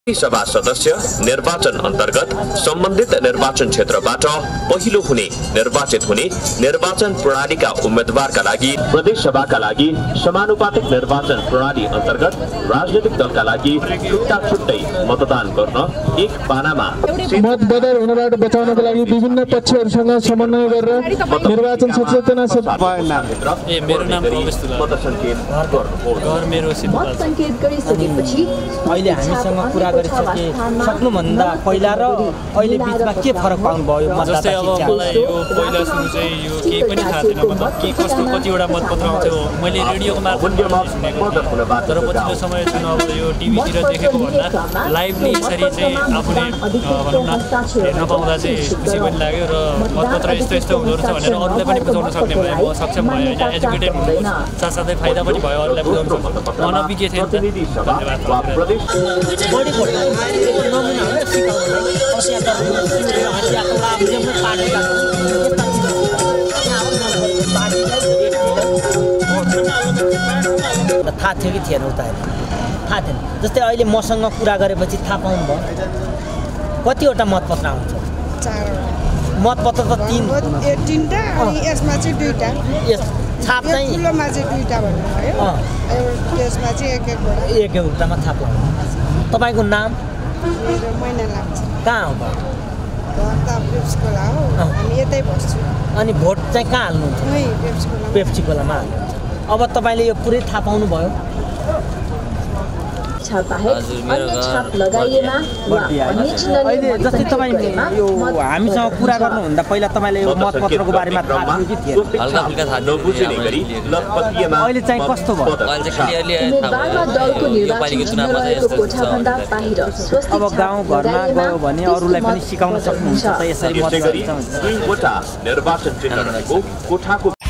सभा सदस्य निर्वाचन अन्तर्गत सम्बन्धित निर्वाचन क्षेत्रबाट पहिलो हुने निर्वाचित हुने निर्वाचन प्रणालीका उम्मेदवारका लागि प्रदेश सभाका लागि समानुपातिक निर्वाचन प्रणाली अन्तर्गत राजनीतिक दलका लागि छुट्टा-छुट्टै मतदान गर्न एक पानामा मतदान हुनबाट बचाउनको लागि विभिन्न पक्षहरूसँग समन्वय गरेर निर्वाचन सचेतना मेरो नाम प्रवेश घर मेरो सङ्केत गरिसकेपछि अहिले हामीसँग कुरा गरिसके सक्नुभन्दा पहिला र अहिले बीचमा के फरक पाउनु भयो जस्तै अब मलाई यो पहिला सुरु चाहिँ यो केही पनि थाहा छैन मतलब के कस्तो कतिवटा मतपत्र आउँथ्यो मैले रेडियोको मार्फतबाट सुनेको थिएँ तर पछिल्लो समय चाहिँ अब यो टिभीतिर देखेको भन्दा लाइभली यसरी चाहिँ आफूले भनौँ न हेर्न पाउँदा चाहिँ खुसी पनि लाग्यो र मतपत्र यस्तो यस्तो हुँदो रहेछ भनेर अरूलाई पनि बुझाउन सक्ने भए म सक्षम भयो होइन एजुकेटेड हुनु साथसाथै फाइदा पनि भयो अरूलाई बुझाउन सक्नु म नबिके थिएँ नि त धन्यवाद थाहा थियो कि थिएन उता थाहा थिएन जस्तै अहिले मसँग कुरा गरेपछि थाहा पाउनु भयो कतिवटा मतपत्र आउँछ मतपत्र त तीनटा अनि यसमा चाहिँ दुईटा छाप चाहिँ ठुलोमा चाहिँ दुईटा भन्नुभयो त्यसमा चाहिँ एक एउटामा छाप लाग्छ तपाईँको नाम महिना लाग्छ कहाँ हो घर त पेप्सीकोला हो हामी यतै बस्छु अनि भोट चाहिँ कहाँ हाल्नुहुन्छ पेप्सीकोलामा हाल्नुहुन्छ अब तपाईँले यो पुरै थाहा पाउनुभयो अहिले जस्तै तपाईँ यो हामीसँग कुरा गर्नुभन्दा पहिला तपाईँले यो मतपत्रको बारेमा थाहा थियो कि थिएन हल्का फुल्का थाहा अहिले चाहिँ कस्तो भयो अब गाउँ घरमा गयो भने अरूलाई पनि सिकाउन सक्नुहुन्छ त यसरी मत निर्वाचन क्षेत्र रहेको कोठाको